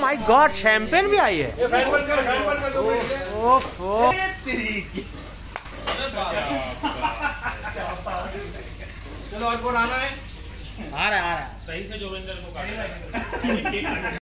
My God, champagne भी आई है। ओहो, चलो और कौन आना है? आ रहा है। सही से जोगिंदर को काट